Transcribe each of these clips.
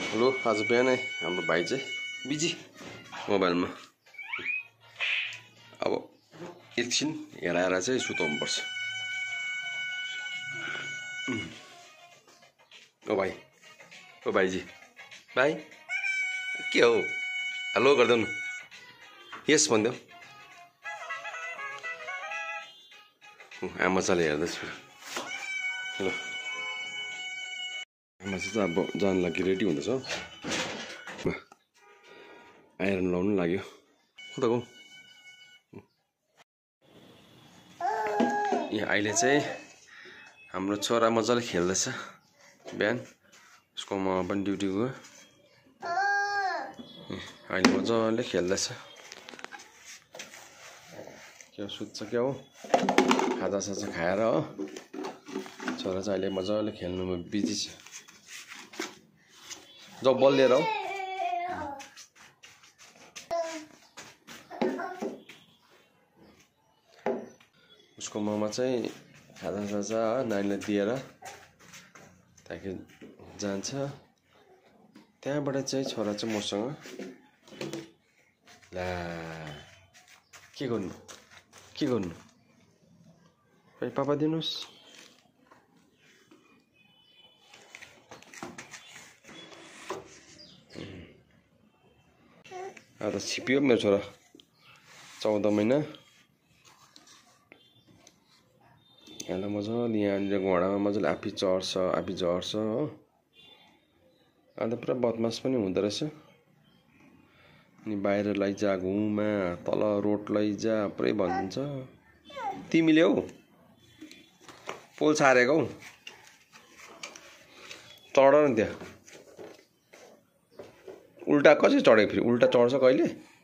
Hello आज बिहानै हाम्रो भाइ चाहिँ बिजी मोबाइलमा। अब एकछिन हेराएर चाहिँ सुताउनु पर्छ। ओ भाइ, ओ भाइजी, भाइ के हो? हेलो गरिदेऊ न, यस भनिदेऊ। आमा चाले हेर्दैछु। हेलो आमा चाहिँ अब जान लागि रेडी हुँदैछ। आइरन लाउनु लाग्यो। कता गौ? यहाँ अहिले चाहिँ हाम्रो छोरा मजाले खेल्दैछ। बिहान उसको ममा पनि ड्युटी गयो। अहिले मजाले खेल्दैछ। के सुत्छ क्या हो? खाजासाजा खाएर हो। छोरा चाहिँ अहिले मजाले खेल्नुमा बिजी छ। जाऊ बल लिएर हो। उसको ममा चाहिँ खाजासाजा नानीलाई दिएर ताकि जान्छ। त्यहाँबाट चाहिँ छोरा चाहिँ मसँग ला के गर्नु भाइ पापा दिनुहोस्। अब त छिप्यो मेरो छोरा 14 महिना। यहाँलाई मजाले यहाँनिर घोडामा मजाले आफै चढ्छ हो। अन्त पुरा बदमास पनि हुँदो रहेछ। अनि बाहिर लैजा घुमा, तल रोड लैजा पुरै भन्छ। तिमीले हौ पोल छारेको हौ। चढ न त्यहाँ। उल्टा कसरी चढेको फेरि? उल्टा चढ्छ कहिले?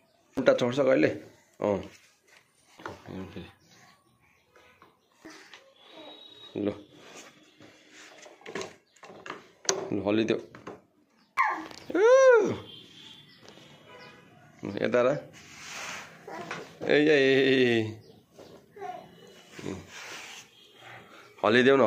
अँ ल हलिदेऊ। यता र ए हलिदेऊ न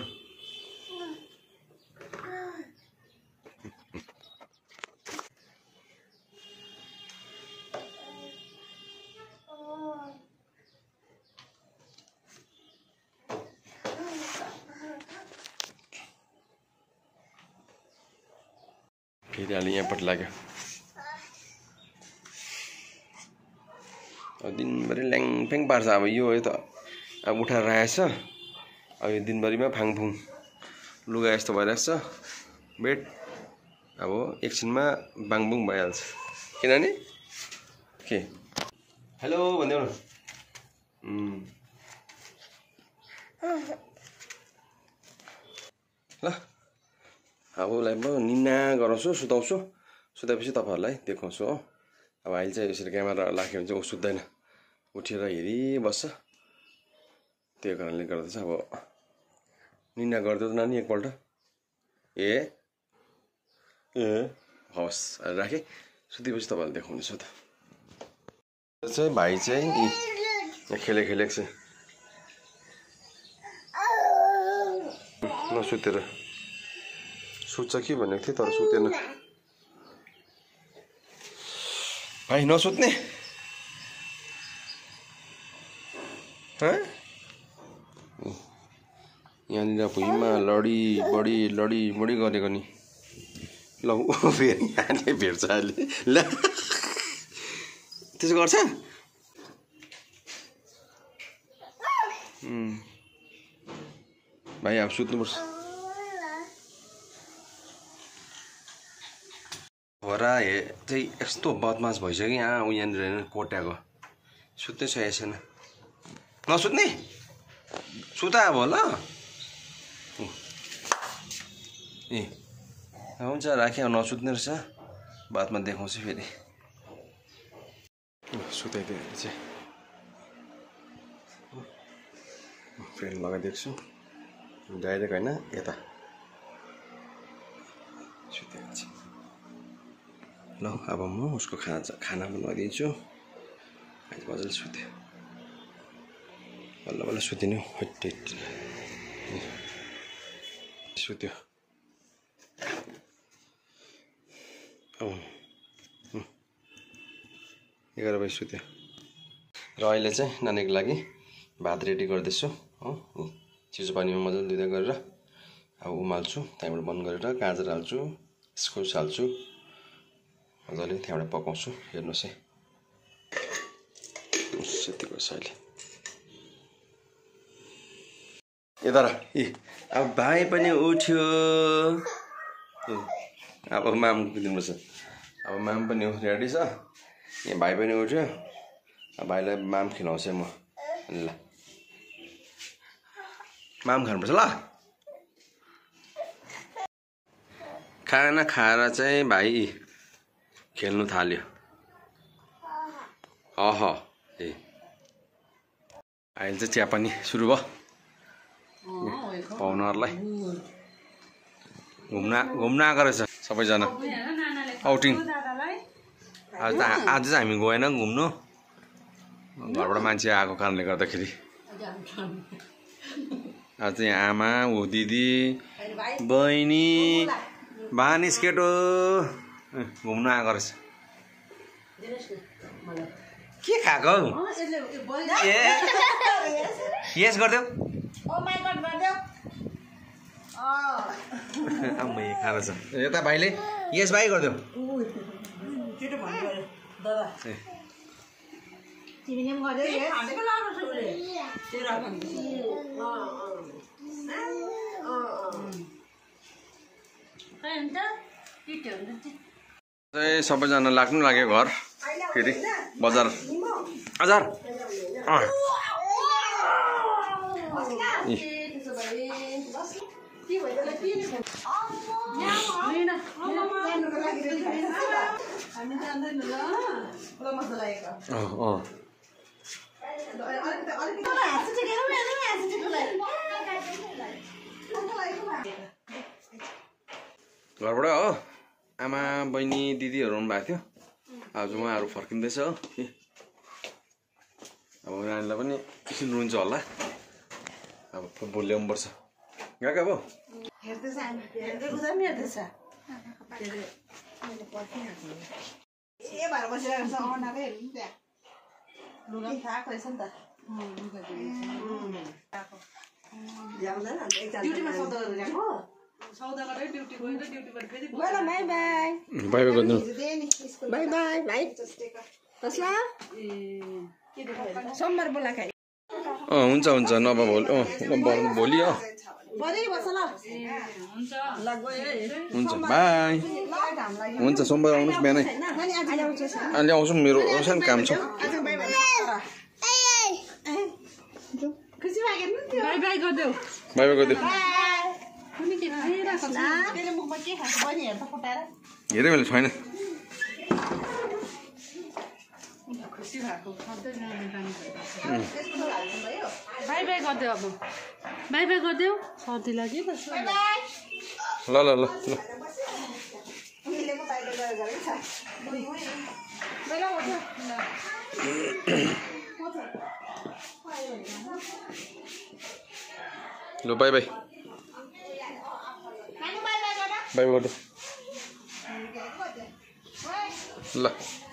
फेरि अलि यहाँपट्टि लाग्यो। अब दिनभरि ल्याङफ्याङ पार्छ। अब यो त अब उठाएर राखेछ। अब यो दिनभरिमा फाङफुङ लुगा यस्तो भइरहेको छ बेड। अब एकछिनमा बाङबुङ भइहाल्छ। किनभने के हेलो भनिदेऊ न। ल अब उसलाई म निना गराउँछु, सुताउँछु। सुताएपछि तपाईँहरूलाई देखाउँछु हो। अब अहिले चाहिँ यसरी क्यामेरा राख्यो भने चाहिँ ऊ सुत्दैन, उठेर हेरिबस्छ। त्यो कारणले गर्दा चाहिँ अब निना गरिदियो नानी एकपल्ट। ए हवस् राखेँ। सुतेपछि तपाईँहरूलाई देखाउनेछु त। चाहिँ भाइ चाहिँ यहाँ खेलेको छ नसुतेर। सुत्छ कि भनेको थिएँ तर सुतेन। भाइ नसुत्ने यहाँनिर भुइँमा लडी गरेको नि। ल फेरि यहाँले भेट्छ अहिले। ल त्यसो गर्छ। भाइ अब सुत्नुपर्छ। छोरा चाहिँ यस्तो बदमास भइसक्यो। यहाँ ऊ यहाँनिर कोट्याएको सुत्नै सकेको छैन। नसुत्ने सुता अब ल। ए हुन्छ राखेँ। नसुत्ने रहेछ। बादमा देखाउँछु फेरि। सुताइदियो अहिले चाहिँ फ्यान लगाइदिएको छु। डाइरेक्ट होइन यता सुताइहाल्छ। ल अब म उसको खाना बनाइदिन्छु। अहिले मजाले सुत्यो। बल्ल सुतिनु सुत्यो। 11 बजी सुत्यो र अहिले चाहिँ नानीको लागि भात रेडी गर्दैछु हो चिसो पानीमा मजाले धुँदै गरेर अब उमाल्छु त्यहाँबाट बन्द गरेर गाजर हाल्छु इस्कुस हाल्छु मजाले त्यहाँबाट पकाउँछु हेर्नुस् है यतिको अहिले यता अब भाइ पनि उठ्यो अब माम दिनुपर्छ अब माम पनि रेडी छ यहाँ भाइ पनि उठ्यो भाइलाई माम खिलाउँछ म ल माम खानुपर्छ ल खाना खाएर चाहिँ भाइ खेल्नु थाल्यो अह ए अहिले चाहिँ चिया पनि सुरु भयो पाहुनाहरूलाई घुम्न आएको रहेछ सबैजना आउटिङ आज चाहिँ हामी गएन घुम्नु घरबाट मान्छे आएको कारणले गर्दाखेरि आज चाहिँ आमा ऊ दिदी बहिनी बानिस केटो घुम्न आएको रहेछ के खाएको यस गरिदेऊ आम्मै खाँदैछ यता भाइले यस भाइ गरिदेऊ सबैजना लाग्नु लाग्यो घर फेरि बजार हजार घरबाट हो आमा बहिनी दिदीहरू आउनुभएको थियो आज उहाँहरू फर्किँदैछ हो अब नानीलाई पनि एकछिन रुन्छ होला अब फुटबल ल्याउनुपर्छ गएको अब सोमबार बोलाएको हुन्छ हुन्छ नभए भोलि हुन्छ बाई हुन्छ सोमबार आउनुहोस् बिहानै अहिले आउँछु मेरो सानो काम छ बाई बाई गरिदेऊ हेऱ्यो मैले छैन बाई बाई गरिदेऊ अब बाई बाई गरिदेऊ सर्दी लाग्यो ल ल ल ल बाई बाई बाई बाई गरिदेऊ ल